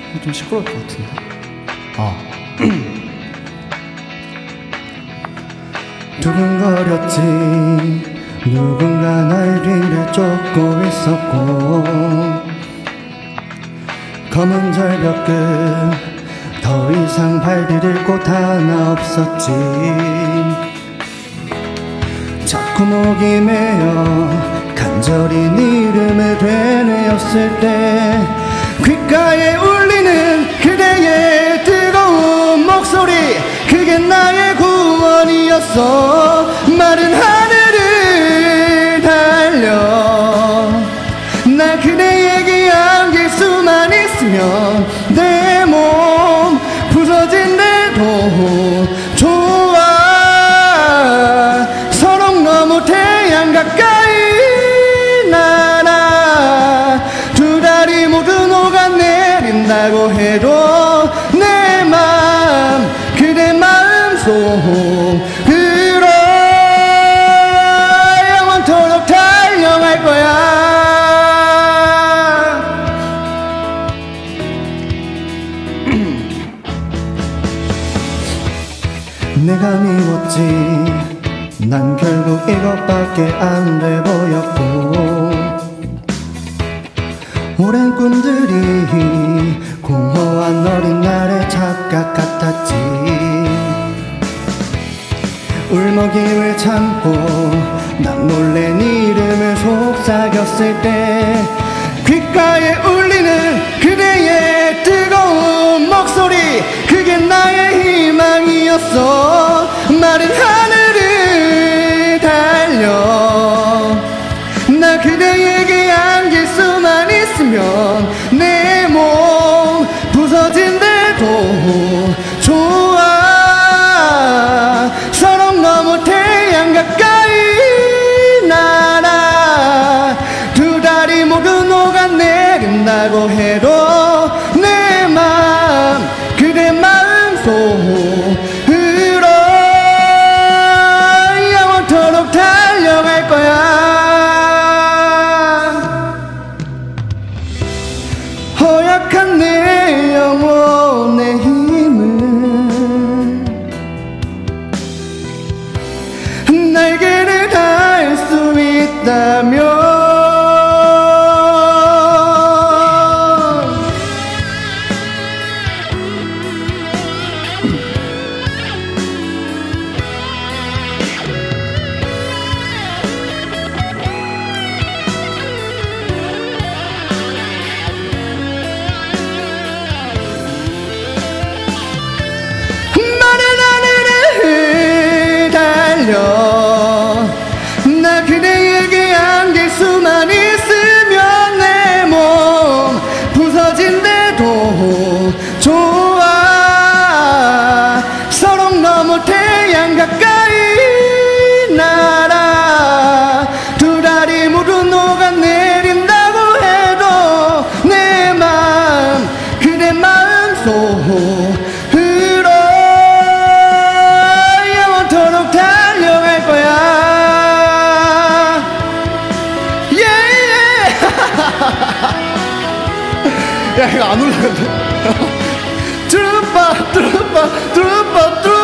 좀 시끄러울 것 같은데. 두근거렸지. 누군가 날 뒤를 쫓고 있었고, 검은 절벽 끝 더 이상 발 디딜 곳 하나 없었지. 자꾸 목이 메어 간절히 네 이름을 되뇌었을 때 귓가에 울리는 그대의 뜨거운 목소리, 그게 나의 구원이었어. 마른 하늘을 달려 나 그대에게 안길 수만 있으면 내 몸 부서진대도 좋아. 서로 너무 태양 가까이 날아 두 다리 모두 녹아내린다고 해도 내 맘 그대 마음속으로 영원토록 달려갈 거야. 내가 미웠지. 난 결국 이것밖에 안 돼 보였고, 오랜 꿈들이 공허한 어린 날의 착각 같았지. 울먹임을 참고 난 몰래 네 이름을 속삭였을 때 귓가에 울리는 그대의 뜨거운 목소리, 그게 나의 희망이었어. 마른 하늘을 달려 나 그대에게 안길 수만 있으면 내 몸 부서진대도 좋아. 서로 너무 태양 가까이 날아 두 다리 모두 녹아내린다고 해도 내 맘 그대 마음속으로 영원토록 달려갈 거야. 허약한 내 영혼의 힘은 날개를 달 수 있다면 나 그대에게 안길 수만 있으면 내 몸 부서진대도 좋아. 서로 너무 태양 가까이 날아 두 다리 모두 녹아내린다고 해도 내 맘 그대 마음속으로 영원토록 달려갈 거야. 야, 이거 안 올라간다. 트루빠 트루빠 트루빠 트루빠